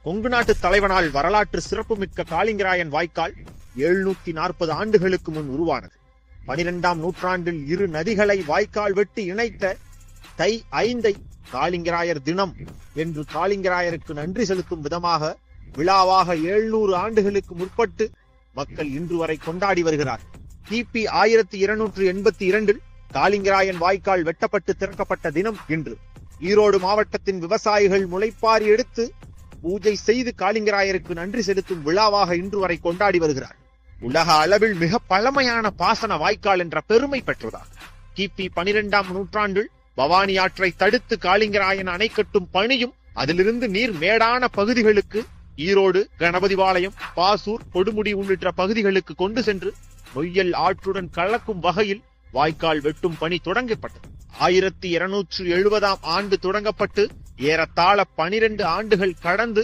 கொங்கு நாட்டு தலைவனால் வரலாற்று சிறப்புமிக்க காளிங்கராயன் வாய்க்கால் 740 ஆண்டுகளுக்கு முன் உருவானது. 12ஆம் நூற்றாண்டில் இரு நதிகளை வாய்க்கால் வெட்டி இணைத்த தை 5 காளிங்கராயர் தினம் என்று காளிங்கராயருக்கு நன்றி செலுத்தும் விதமாக விழாவாக 700 ஆண்டுகளுக்கு முற்பட்டு மக்கள் இன்று வரை கொண்டாடி வருகிறார். கிபி 1282 காளிங்கராயன் வாய்க்கால் வெட்டப்பட்டு திறக்கப்பட்ட தினம் இன்று. ஈரோடு மாவட்டத்தின் விவசாயிகள் முளைப்பாரி எடுத்து பூஜை செய்து காளிங்கராயருக்கு நன்றி செலுத்தும் விழாவாக இன்று வரை கொண்டாடி வருகிறார். உலக அளவில் மிக பழமையான பாசன வாய்க்கால் என்ற பெருமை பெற்றதார். கிபி 12ஆம் நூற்றாண்டில் பவானி ஆற்றை தடுத்து காளிங்கராயன் அணை கட்டும் பணியும் அதிலிருந்து நீர் மேடான பகுதிகளுக்கு ஈரோடு, கணபதிபாளையம், பாசூர், கொடுமுடி உள்ளிட்ட பகுதிகளுக்கு கொண்டு சென்று நொய்யல் ஆற்றுடன் கலக்கும் வகையில் வாய்க்கால் வெட்டும் பணி தொடங்கப்பட்டது. 1270ஆம் ஆண்டு தொடங்கப்பட்டு ஏறத்தாழ 12 ஆண்டுகள் கடந்து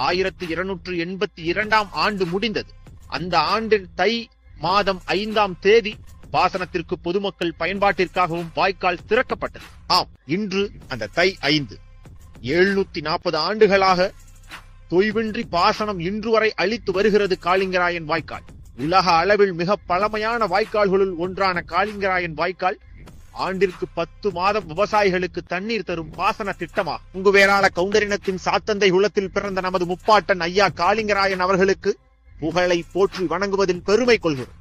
1282ஆம் ஆண்டு முடிந்தது. அந்த ஆண்டின் தை மாதம் 5ஆம் தேதி பாசனத்திற்கு பொதுமக்கள் பயன்பாட்டிற்காகவும் வாய்க்கால் திறக்கப்பட்டது. ஆம், இன்று அந்த தை 5. 740 ஆண்டுகளாக தொய்வின்றி பாசனம் இன்று வரை அளித்து வருகிறது காளிங்கராயன் வாய்க்கால். உலக அளவில் மிக பழமையான வாய்க்கால்களுள் ஒன்றான காளிங்கராயன் வாய்க்கால் ஆண்டிற்கு 10 மாதம் விவசாயிகளுக்கு தண்ணீர் தரும் பாசன திட்டமாகும். கொங்கு வேளாள கவுண்டரினத்தின் சாத்தந்தை குலத்தில் பிறந்த நமது முப்பாட்டன் ஐயா காளிங்கராயன் அவர்களுக்கு புகழை போற்றி வணங்குவதில் பெருமை கொள்கிறோம்.